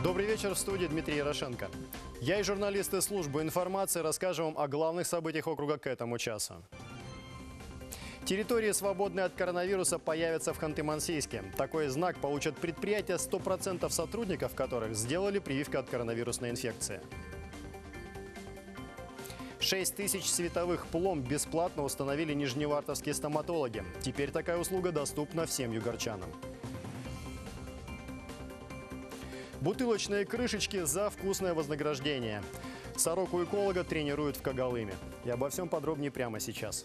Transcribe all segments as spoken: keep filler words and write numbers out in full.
Добрый вечер, в студии Дмитрий Ярошенко. Я и журналисты службы информации расскажем вам о главных событиях округа к этому часу. Территории, свободные от коронавируса, появятся в Ханты-Мансийске. Такой знак получат предприятия, сто процентов сотрудников которых сделали прививку от коронавирусной инфекции. шесть тысяч световых пломб бесплатно установили нижневартовские стоматологи. Теперь такая услуга доступна всем югорчанам. Бутылочные крышечки за вкусное вознаграждение. Сороку эколога тренируют в Когалыме. И обо всем подробнее прямо сейчас.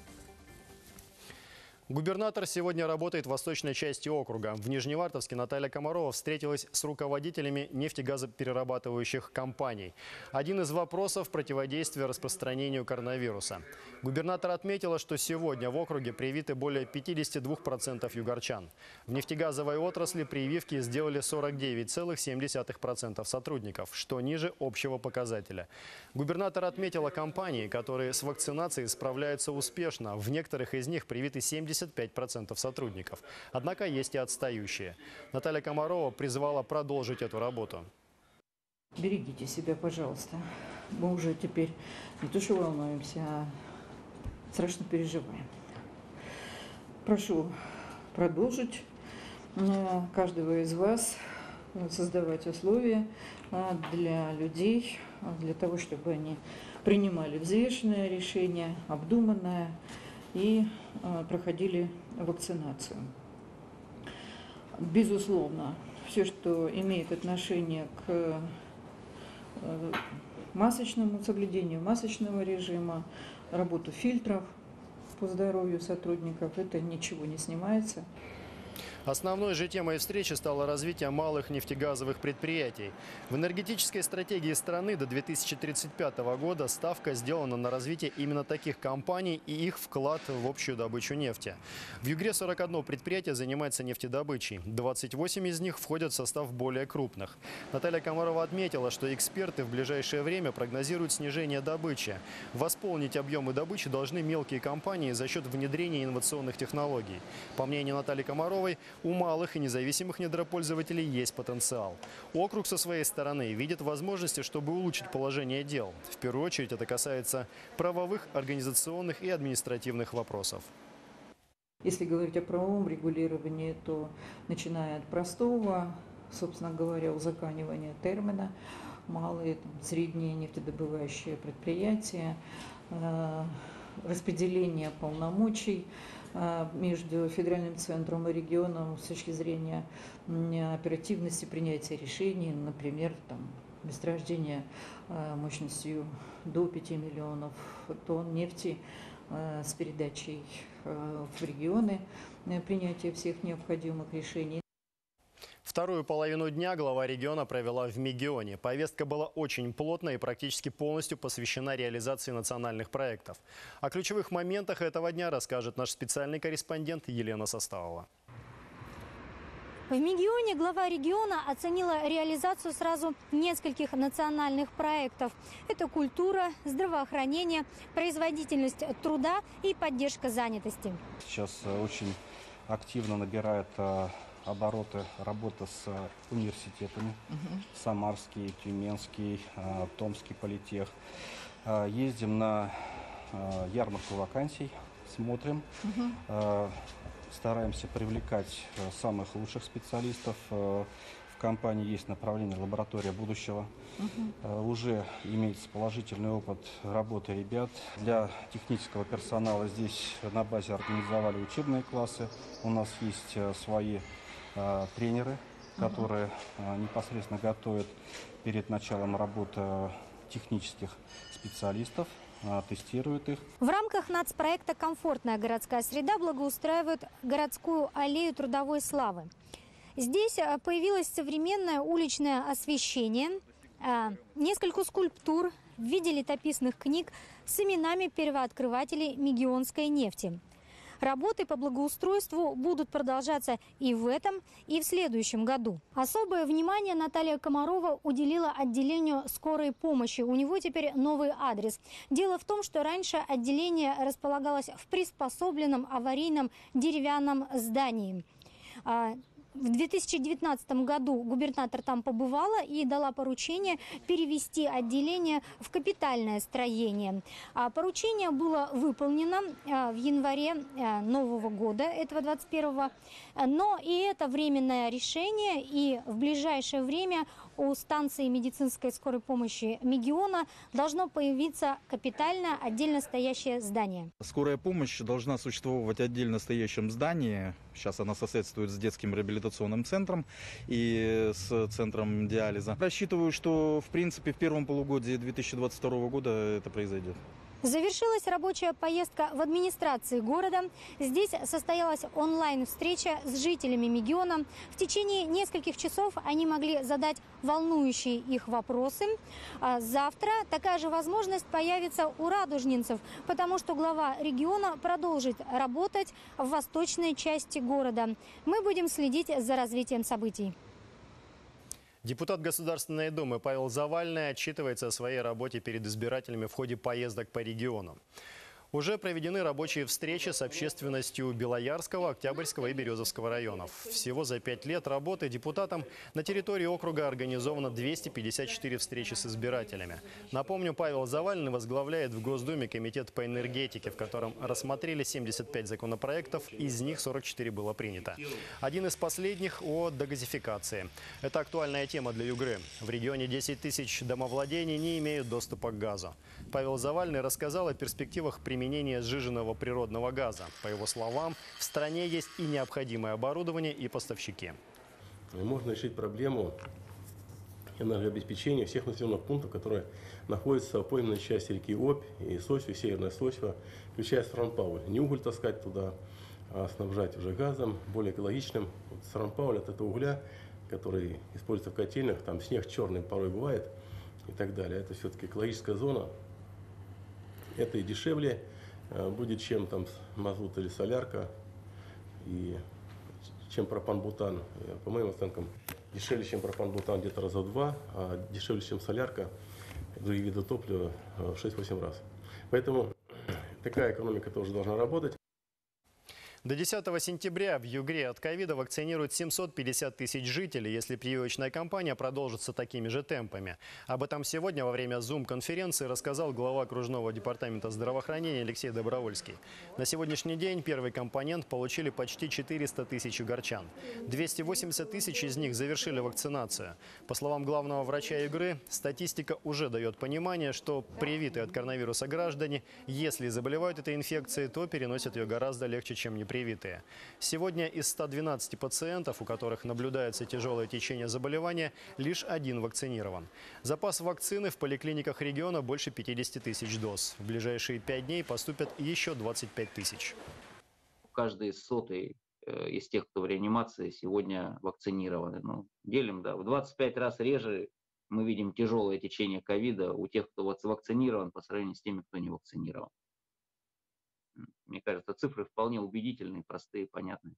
Губернатор сегодня работает в восточной части округа. В Нижневартовске Наталья Комарова встретилась с руководителями нефтегазоперерабатывающих компаний. Один из вопросов – противодействие распространению коронавируса. Губернатор отметила, что сегодня в округе привиты более пятидесяти двух процентов югорчан. В нефтегазовой отрасли прививки сделали сорок девять целых семь десятых процента сотрудников, что ниже общего показателя. Губернатор отметила компании, которые с вакцинацией справляются успешно. В некоторых из них привиты семьдесят пять процентов сотрудников. Однако есть и отстающие. Наталья Комарова призвала продолжить эту работу. Берегите себя, пожалуйста. Мы уже теперь не то что волнуемся, а страшно переживаем. Прошу продолжить каждого из вас создавать условия для людей, для того, чтобы они принимали взвешенное решение, обдуманное, и э, проходили вакцинацию. Безусловно, все, что имеет отношение к э, масочному соблюдению масочного режима, работу фильтров по здоровью сотрудников, это ничего не снимается. Основной же темой встречи стало развитие малых нефтегазовых предприятий. В энергетической стратегии страны до две тысячи тридцать пятого года ставка сделана на развитие именно таких компаний и их вклад в общую добычу нефти. В Югре сорок одно предприятие занимается нефтедобычей. двадцать восемь из них входят в состав более крупных. Наталья Комарова отметила, что эксперты в ближайшее время прогнозируют снижение добычи. Восполнить объемы добычи должны мелкие компании за счет внедрения инновационных технологий. По мнению Натальи Комаровой, у малых и независимых недропользователей есть потенциал. Округ со своей стороны видит возможности, чтобы улучшить положение дел. В первую очередь это касается правовых, организационных и административных вопросов. Если говорить о правовом регулировании, то начиная от простого, собственно говоря, узаконивания термина, малые, там, средние нефтедобывающие предприятия, э, распределение полномочий между федеральным центром и регионом с точки зрения оперативности принятия решений, например, там, месторождение мощностью до пяти миллионов тонн нефти с передачей в регионы, принятия всех необходимых решений. Вторую половину дня глава региона провела в Мегионе. Повестка была очень плотной и практически полностью посвящена реализации национальных проектов. О ключевых моментах этого дня расскажет наш специальный корреспондент Елена Составова. В Мегионе глава региона оценила реализацию сразу нескольких национальных проектов. Это культура, здравоохранение, производительность труда и поддержка занятости. Сейчас очень активно набирает обороты работа с университетами. Uh-huh. Самарский, Тюменский, Томский политех. Ездим на ярмарку вакансий, смотрим. Uh-huh. Стараемся привлекать самых лучших специалистов. В компании есть направление «Лаборатория будущего». Uh-huh. Уже имеется положительный опыт работы ребят. Для технического персонала здесь на базе организовали учебные классы. У нас есть свои тренеры, которые uh-huh. непосредственно готовят перед началом работы технических специалистов, тестируют их. В рамках нацпроекта «Комфортная городская среда» благоустраивают городскую аллею трудовой славы. Здесь появилось современное уличное освещение, несколько скульптур в виде летописных книг с именами первооткрывателей мегионской нефти. Работы по благоустройству будут продолжаться и в этом, и в следующем году. Особое внимание Наталья Комарова уделила отделению скорой помощи. У него теперь новый адрес. Дело в том, что раньше отделение располагалось в приспособленном аварийном деревянном здании. В две тысячи девятнадцатом году губернатор там побывала и дала поручение перевести отделение в капитальное строение. А поручение было выполнено в январе нового года, этого двадцать первого. Но и это временное решение, и в ближайшее время у станции медицинской скорой помощи Мегиона должно появиться капитальное отдельно стоящее здание. Скорая помощь должна существовать в отдельно стоящем здании. Сейчас она соседствует с детским реабилитационным центром и с центром диализа. Рассчитываю, что в принципе в первом полугодии две тысячи двадцать второго года это произойдет. Завершилась рабочая поездка в администрации города. Здесь состоялась онлайн-встреча с жителями Мегиона. В течение нескольких часов они могли задать волнующие их вопросы. А завтра такая же возможность появится у радужнинцев, потому что глава региона продолжит работать в восточной части города. Мы будем следить за развитием событий. Депутат Государственной Думы Павел Завальный отчитывается о своей работе перед избирателями в ходе поездок по региону. Уже проведены рабочие встречи с общественностью Белоярского, Октябрьского и Березовского районов. Всего за пять лет работы депутатом на территории округа организовано двести пятьдесят четыре встречи с избирателями. Напомню, Павел Завальный возглавляет в Госдуме комитет по энергетике, в котором рассмотрели семьдесят пять законопроектов, из них сорок четыре было принято. Один из последних о дегазификации. Это актуальная тема для Югры. В регионе десять тысяч домовладений не имеют доступа к газу. Павел Завальный рассказал о перспективах применения сжиженного природного газа. По его словам, в стране есть и необходимое оборудование, и поставщики. Можно решить проблему энергообеспечения всех населенных пунктов, которые находятся в пойменной части реки Обь, и Сосьва, и Северная Сосьва, включая Саранпауль. Не уголь таскать туда, а снабжать уже газом, более экологичным. Вот Саранпауль от этого угля, который используется в котельных, там снег черный порой бывает и так далее. Это все-таки экологическая зона. Это и дешевле будет, чем там мазут или солярка, и чем пропан-бутан. По моим оценкам, дешевле, чем пропан-бутан где-то раза в два, а дешевле, чем солярка, другие виды топлива в шесть-восемь раз. Поэтому такая экономика тоже должна работать. До десятого сентября в Югре от ковида вакцинируют семьсот пятьдесят тысяч жителей, если прививочная кампания продолжится такими же темпами. Об этом сегодня во время зум-конференции рассказал глава окружного департамента здравоохранения Алексей Добровольский. На сегодняшний день первый компонент получили почти четыреста тысяч югорчан. двести восемьдесят тысяч из них завершили вакцинацию. По словам главного врача Югры, статистика уже дает понимание, что привитые от коронавируса граждане, если заболевают этой инфекцией, то переносят ее гораздо легче, чем не привитые. Сегодня из ста двенадцати пациентов, у которых наблюдается тяжелое течение заболевания, лишь один вакцинирован. Запас вакцины в поликлиниках региона больше пятидесяти тысяч доз. В ближайшие пять дней поступят еще двадцать пять тысяч. Каждый сотый из тех, кто в реанимации, сегодня вакцинированы. Ну, делим, да, в двадцать пять раз реже мы видим тяжелое течение ковида у тех, кто вакцинирован, по сравнению с теми, кто не вакцинирован. Мне кажется, цифры вполне убедительные, простые, понятные.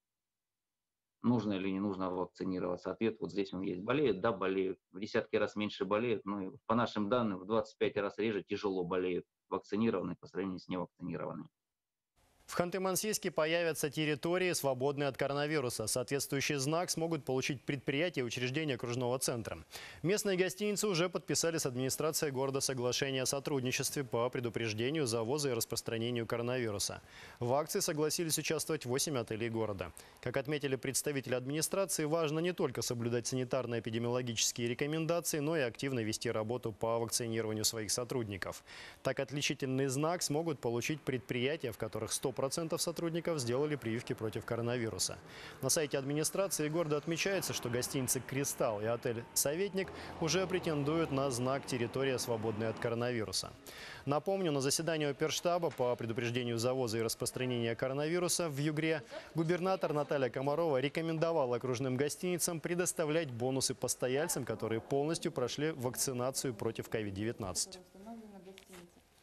Нужно или не нужно вакцинироваться? Ответ вот здесь он есть. Болеют? Да, болеют. В десятки раз меньше болеют. Ну, и по нашим данным, в двадцать пять раз реже тяжело болеют вакцинированные по сравнению с невакцинированными. В Ханты-Мансийске появятся территории, свободные от коронавируса. Соответствующий знак смогут получить предприятия и учреждения окружного центра. Местные гостиницы уже подписали с администрацией города соглашение о сотрудничестве по предупреждению, завозу и распространению коронавируса. В акции согласились участвовать восемь отелей города. Как отметили представители администрации, важно не только соблюдать санитарно-эпидемиологические рекомендации, но и активно вести работу по вакцинированию своих сотрудников. Так, отличительный знак смогут получить предприятия, в которых сто процентов сотрудников сделали прививки против коронавируса. На сайте администрации города отмечается, что гостиницы «Кристалл» и отель «Советник» уже претендуют на знак «Территория, свободная от коронавируса». Напомню, на заседании оперштаба по предупреждению завоза и распространения коронавируса в Югре губернатор Наталья Комарова рекомендовала окружным гостиницам предоставлять бонусы постояльцам, которые полностью прошли вакцинацию против ковид девятнадцать.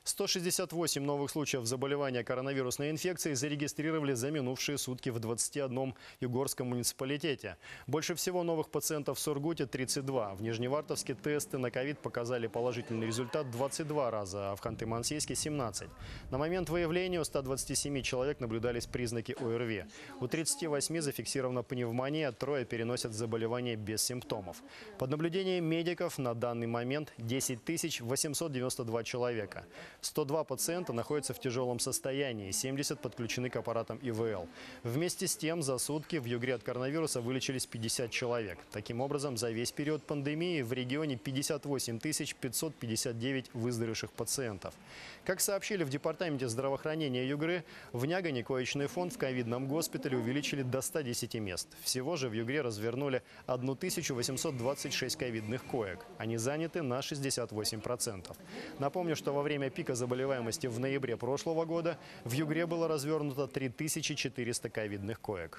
сто шестьдесят восемь новых случаев заболевания коронавирусной инфекцией зарегистрировали за минувшие сутки в двадцати одном югорском муниципалитете. Больше всего новых пациентов в Сургуте – тридцать два. В Нижневартовске тесты на ковид показали положительный результат двадцать два раза, а в Ханты-Мансийске – семнадцать. На момент выявления у ста двадцати семи человек наблюдались признаки ОРВИ. У тридцати восьми зафиксирована пневмония, трое переносят заболевание без симптомов. Под наблюдением медиков на данный момент десять тысяч восемьсот девяносто два человека. сто два пациента находятся в тяжелом состоянии, семьдесят подключены к аппаратам И В Л. Вместе с тем, за сутки в Югре от коронавируса вылечились пятьдесят человек. Таким образом, за весь период пандемии в регионе пятьдесят восемь тысяч пятьсот пятьдесят девять выздоровевших пациентов. Как сообщили в Департаменте здравоохранения Югры, в Нягане коечный фонд в ковидном госпитале увеличили до ста десяти мест. Всего же в Югре развернули тысячу восемьсот двадцать шесть ковидных коек. Они заняты на шестьдесят восемь процентов. Напомню, что во время пика заболеваемости в ноябре прошлого года в Югре было развернуто три тысячи четыреста ковидных коек.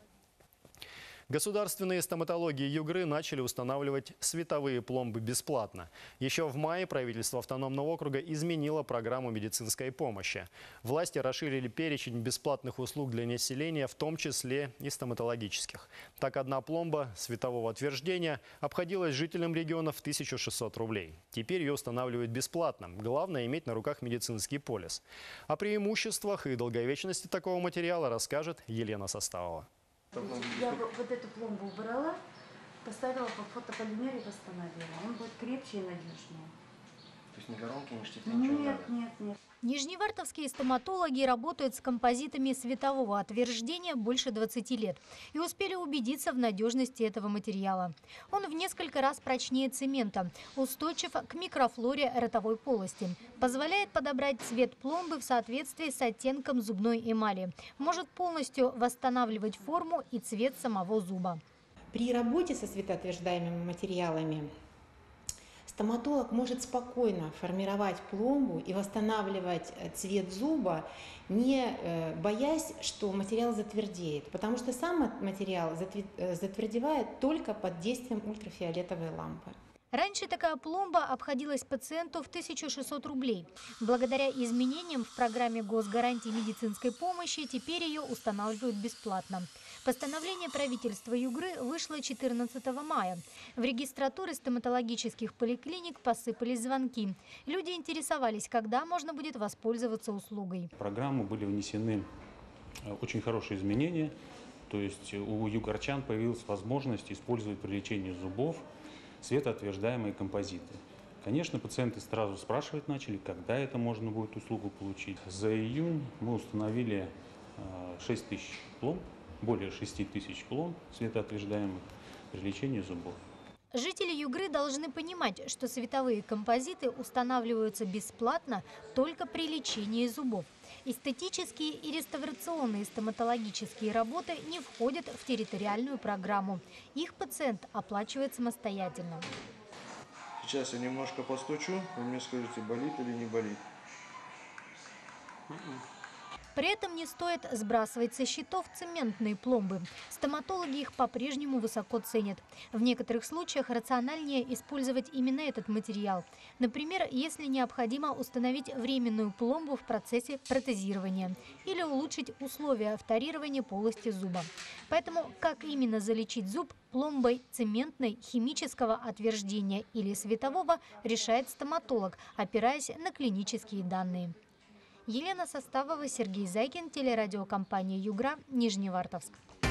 Государственные стоматологии Югры начали устанавливать световые пломбы бесплатно. Еще в мае правительство автономного округа изменило программу медицинской помощи. Власти расширили перечень бесплатных услуг для населения, в том числе и стоматологических. Так, одна пломба светового отверждения обходилась жителям региона в тысячу шестьсот рублей. Теперь ее устанавливают бесплатно. Главное – иметь на руках медицинский полис. О преимуществах и долговечности такого материала расскажет Елена Составова. Я вот эту пломбу убрала, поставила по фотополимеру и восстановила. Он будет крепче и надежнее. То есть ни коронки, ни штифты, ничего не надо? Нет, нет, нет. Нижневартовские стоматологи работают с композитами светового отверждения больше двадцати лет и успели убедиться в надежности этого материала. Он в несколько раз прочнее цемента, устойчив к микрофлоре ротовой полости, позволяет подобрать цвет пломбы в соответствии с оттенком зубной эмали, может полностью восстанавливать форму и цвет самого зуба. При работе со светоотверждаемыми материалами стоматолог может спокойно формировать пломбу и восстанавливать цвет зуба, не боясь, что материал затвердеет, потому что сам материал затвердевает только под действием ультрафиолетовой лампы. Раньше такая пломба обходилась пациенту в тысячу шестьсот рублей. Благодаря изменениям в программе госгарантии медицинской помощи теперь ее устанавливают бесплатно. Постановление правительства Югры вышло четырнадцатого мая. В регистратуры стоматологических поликлиник посыпались звонки. Люди интересовались, когда можно будет воспользоваться услугой. В программу были внесены очень хорошие изменения. То есть у югорчан появилась возможность использовать при лечении зубов светоотверждаемые композиты. Конечно, пациенты сразу спрашивать начали, когда это можно будет услугу получить. За июнь мы установили шесть тысяч пломб, более шести тысяч пломб светоотверждаемых при лечении зубов. Жители Югры должны понимать, что световые композиты устанавливаются бесплатно только при лечении зубов. Эстетические и реставрационные стоматологические работы не входят в территориальную программу. Их пациент оплачивает самостоятельно. Сейчас я немножко постучу, вы мне скажете, болит или не болит. При этом не стоит сбрасывать со счетов цементные пломбы. Стоматологи их по-прежнему высоко ценят. В некоторых случаях рациональнее использовать именно этот материал. Например, если необходимо установить временную пломбу в процессе протезирования или улучшить условия вторирования полости зуба. Поэтому как именно залечить зуб пломбой цементной, химического отверждения или светового, решает стоматолог, опираясь на клинические данные. Елена Составова, Сергей Зайкин, телерадиокомпания «Югра», Нижневартовск.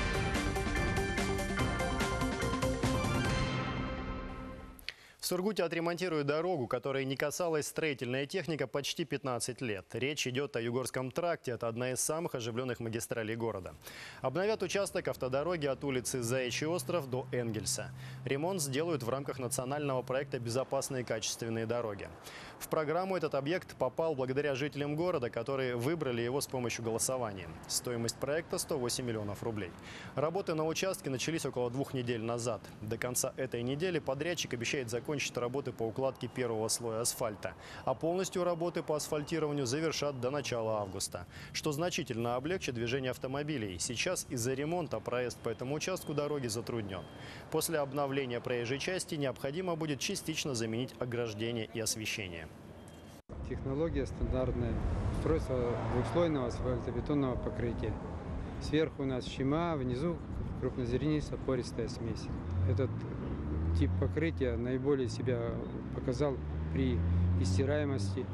В Сургуте отремонтируют дорогу, которой не касалась строительная техника почти пятнадцать лет. Речь идет о Югорском тракте. Это одна из самых оживленных магистралей города. Обновят участок автодороги от улицы Заячий остров до Энгельса. Ремонт сделают в рамках национального проекта «Безопасные качественные дороги». В программу этот объект попал благодаря жителям города, которые выбрали его с помощью голосования. Стоимость проекта – сто восемь миллионов рублей. Работы на участке начались около двух недель назад. До конца этой недели подрядчик обещает закончить работы по укладке первого слоя асфальта. А полностью работы по асфальтированию завершат до начала августа, что значительно облегчит движение автомобилей. Сейчас из-за ремонта проезд по этому участку дороги затруднен. После обновления проезжей части необходимо будет частично заменить ограждение и освещение. технология стандартная. Устройство двухслойного асфальтобетонного покрытия. Сверху у нас щема, внизу крупнозернистая пористая смесь. Этот тип покрытия наиболее себя показал при стираемости,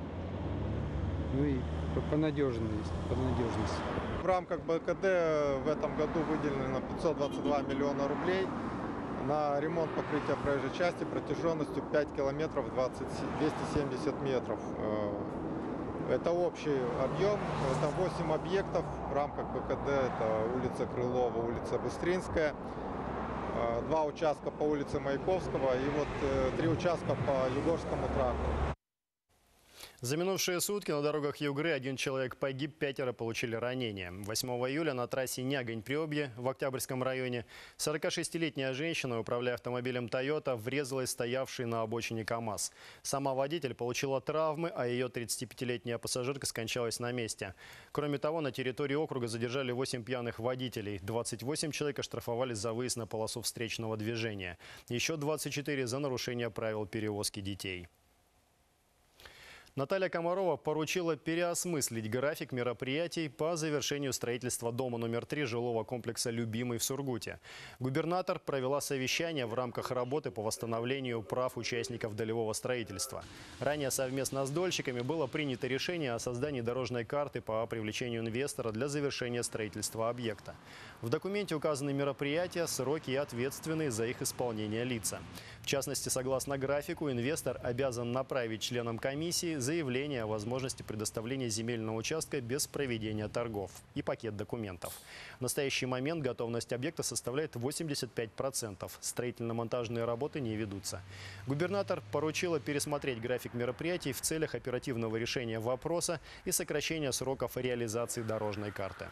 ну и по надежности, по надежности. В рамках бэ ка дэ в этом году выделено пятьсот двадцать два миллиона рублей на ремонт покрытия проезжей части протяженностью пять километров двести семьдесят метров. Это общий объем, это восемь объектов в рамках бэ ка дэ, это улица Крылова, улица Быстринская, два участка по улице Маяковского и вот три участка по Югорскому тракту. За минувшие сутки на дорогах Югры один человек погиб, пятеро получили ранения. восьмого июля на трассе Нягань-Приобье в Октябрьском районе сорокашестилетняя женщина, управляя автомобилем «Тойота», врезалась в стоявший на обочине КАМАЗ. Сама водитель получила травмы, а ее тридцатипятилетняя пассажирка скончалась на месте. Кроме того, на территории округа задержали восемь пьяных водителей. двадцать восемь человек оштрафовали за выезд на полосу встречного движения. Еще двадцать четыре за нарушение правил перевозки детей. Наталья Комарова поручила переосмыслить график мероприятий по завершению строительства дома номер три жилого комплекса «Любимый» в Сургуте. Губернатор провела совещание в рамках работы по восстановлению прав участников долевого строительства. Ранее совместно с дольщиками было принято решение о создании дорожной карты по привлечению инвестора для завершения строительства объекта. В документе указаны мероприятия, сроки и ответственные за их исполнение лица. В частности, согласно графику, инвестор обязан направить членам комиссии заявление о возможности предоставления земельного участка без проведения торгов и пакет документов. В настоящий момент готовность объекта составляет восемьдесят пять процентов. Строительно-монтажные работы не ведутся. Губернатор поручила пересмотреть график мероприятий в целях оперативного решения вопроса и сокращения сроков реализации дорожной карты.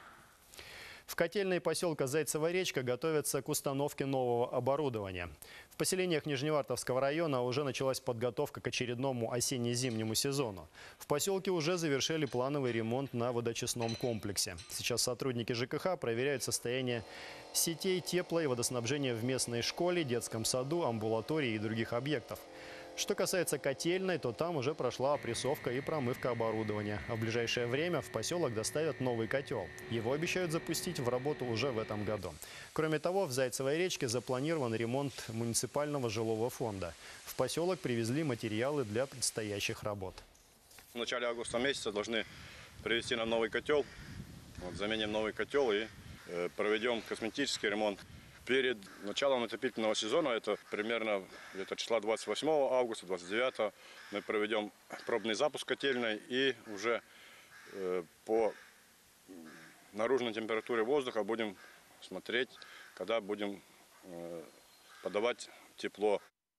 В котельной поселка Зайцева речка готовятся к установке нового оборудования. В поселениях Нижневартовского района уже началась подготовка к очередному осенне-зимнему сезону. В поселке уже завершили плановый ремонт на водочистном комплексе. Сейчас сотрудники жэ ка ха проверяют состояние сетей тепла и водоснабжения в местной школе, детском саду, амбулатории и других объектов. Что касается котельной, то там уже прошла опрессовка и промывка оборудования. А в ближайшее время в поселок доставят новый котел. Его обещают запустить в работу уже в этом году. Кроме того, в Зайцевой речке запланирован ремонт муниципального жилого фонда. В поселок привезли материалы для предстоящих работ. В начале августа месяца должны привезти нам новый котел. Вот, заменим новый котел и э, проведем косметический ремонт. Перед началом отопительного сезона, это примерно где-то числа двадцать восьмого августа, двадцать девятого, мы проведем пробный запуск котельной и уже э, по наружной температуре воздуха будем смотреть, когда будем э, подавать тепло.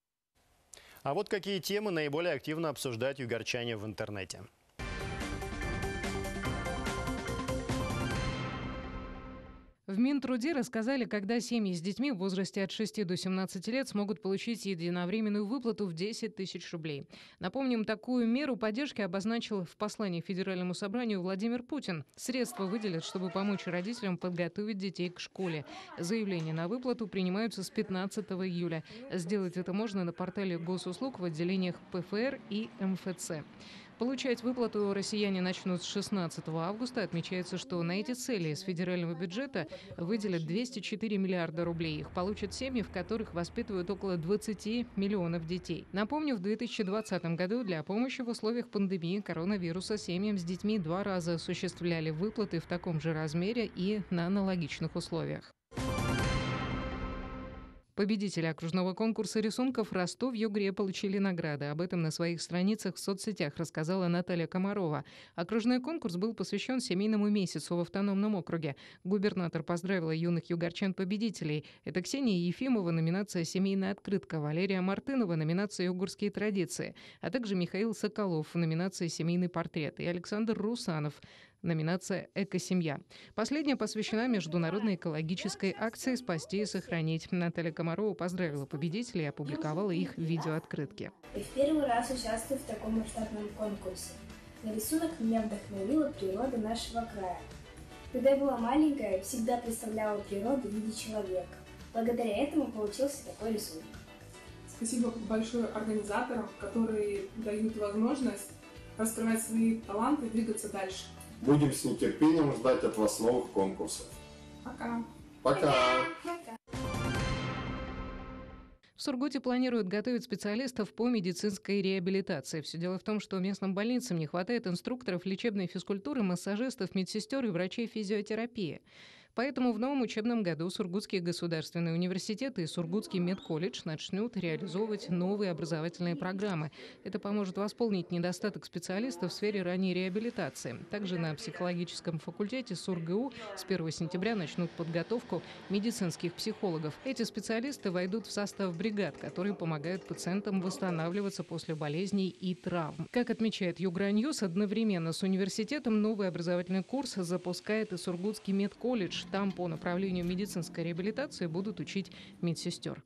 А вот какие темы наиболее активно обсуждают югорчане в интернете. В Минтруде рассказали, когда семьи с детьми в возрасте от шести до семнадцати лет смогут получить единовременную выплату в десять тысяч рублей. Напомним, такую меру поддержки обозначил в послании Федеральному собранию Владимир Путин. Средства выделят, чтобы помочь родителям подготовить детей к школе. Заявления на выплату принимаются с пятнадцатого июля. Сделать это можно на портале госуслуг в отделениях пэ эф эр и эм эф цэ. Получать выплату россияне начнут с шестнадцатого августа. Отмечается, что на эти цели из федерального бюджета выделят двести четыре миллиарда рублей. Их получат семьи, в которых воспитывают около двадцати миллионов детей. Напомню, в две тысячи двадцатом году для помощи в условиях пандемии коронавируса семьям с детьми два раза осуществляли выплаты в таком же размере и на аналогичных условиях. Победители окружного конкурса рисунков «Ростов-Югре» получили награды. Об этом на своих страницах в соцсетях рассказала Наталья Комарова. Окружной конкурс был посвящен семейному месяцу в автономном округе. Губернатор поздравила юных югорчан-победителей. Это Ксения Ефимова, номинация «Семейная открытка», Валерия Мартынова, номинация «Югорские традиции», а также Михаил Соколов в номинации «Семейный портрет» и Александр Русанов, номинация «Экосемья». Последняя посвящена международной экологической акции «Спасти и сохранить». Наталья Комарова поздравила победителей и опубликовала их видеооткрытки. И в первый раз участвую в таком масштабном конкурсе. На рисунок меня вдохновила природа нашего края. Когда я была маленькая, всегда представляла природу в виде человека. Благодаря этому получился такой рисунок. Спасибо большое организаторам, которые дают возможность раскрывать свои таланты и двигаться дальше. Будем с нетерпением ждать от вас новых конкурсов. Пока. Пока. В Сургуте планируют готовить специалистов по медицинской реабилитации. Все дело в том, что местным больницам не хватает инструкторов лечебной физкультуры, массажистов, медсестер и врачей физиотерапии. Поэтому в новом учебном году Сургутский государственный университет и Сургутский медколледж начнут реализовывать новые образовательные программы. Это поможет восполнить недостаток специалистов в сфере ранней реабилитации. Также на психологическом факультете СурГУ с первого сентября начнут подготовку медицинских психологов. Эти специалисты войдут в состав бригад, которые помогают пациентам восстанавливаться после болезней и травм. Как отмечает Юграньюз, одновременно с университетом новый образовательный курс запускает и Сургутский медколледж. Там по направлению медицинской реабилитации будут учить медсестер.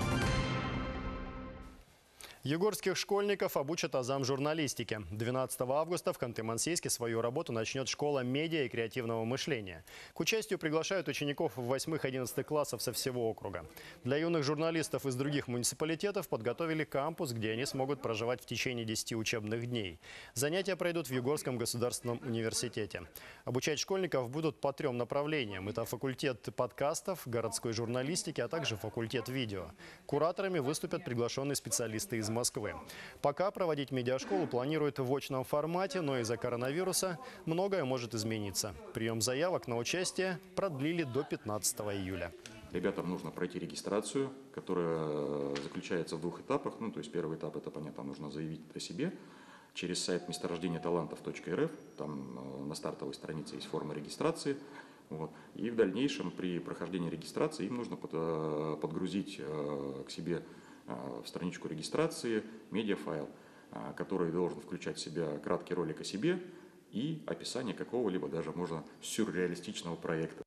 Югорских школьников обучат азам журналистики. двенадцатого августа в Ханты-Мансийске свою работу начнет школа медиа и креативного мышления. К участию приглашают учеников восьмых-одиннадцатых классов со всего округа. Для юных журналистов из других муниципалитетов подготовили кампус, где они смогут проживать в течение десяти учебных дней. Занятия пройдут в Югорском государственном университете. Обучать школьников будут по трем направлениям. Это факультет подкастов, городской журналистики, а также факультет видео. Кураторами выступят приглашенные специалисты из Москвы. Пока проводить медиашколу планируют в очном формате, но из-за коронавируса многое может измениться. Прием заявок на участие продлили до пятнадцатого июля. Ребятам нужно пройти регистрацию, которая заключается в двух этапах. Ну, то есть первый этап, это понятно, нужно заявить о себе через сайт месторождение талантов точка эр эф. Там на стартовой странице есть форма регистрации. Вот. И в дальнейшем при прохождении регистрации им нужно под, подгрузить к себе в страничку регистрации медиафайл, который должен включать в себя краткий ролик о себе и описание какого-либо даже, можно, сюрреалистичного проекта.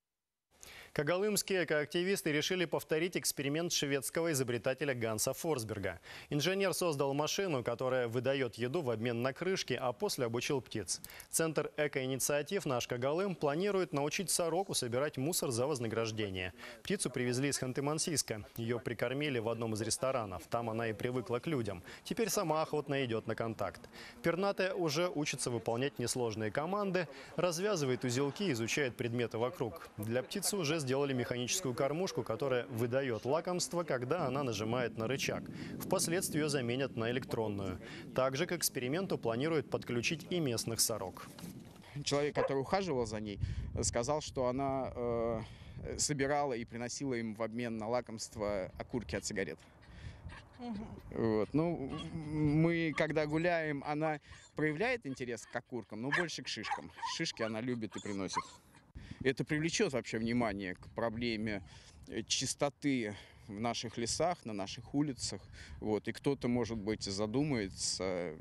Когалымские экоактивисты решили повторить эксперимент шведского изобретателя Ганса Форсберга. Инженер создал машину, которая выдает еду в обмен на крышки, а после обучил птиц. Центр экоинициатив «Наш Когалым» планирует научить сороку собирать мусор за вознаграждение. Птицу привезли из Ханты-Мансийска. Ее прикормили в одном из ресторанов. Там она и привыкла к людям. Теперь сама охотно идет на контакт. Пернатая уже учится выполнять несложные команды, развязывает узелки, изучает предметы вокруг. Для птицы уже сделали механическую кормушку, которая выдает лакомство, когда она нажимает на рычаг. Впоследствии ее заменят на электронную. Также к эксперименту планируют подключить и местных сорок. Человек, который ухаживал за ней, сказал, что она э, собирала и приносила им в обмен на лакомство окурки от сигарет. Вот. Ну, мы, когда гуляем, она проявляет интерес к окуркам, но больше к шишкам. Шишки она любит и приносит. Это привлечет вообще внимание к проблеме чистоты в наших лесах, на наших улицах. Вот. И кто-то, может быть, задумается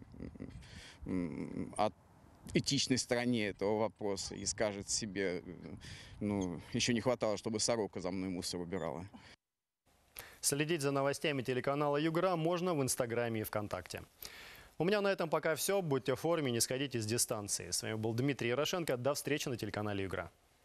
о этичной стороне этого вопроса и скажет себе, ну, еще не хватало, чтобы сорока за мной мусор убирала. Следить за новостями телеканала Югра можно в Инстаграме и ВКонтакте. У меня на этом пока все. Будьте в форме, не сходите с дистанции. С вами был Дмитрий Ярошенко. До встречи на телеканале Югра.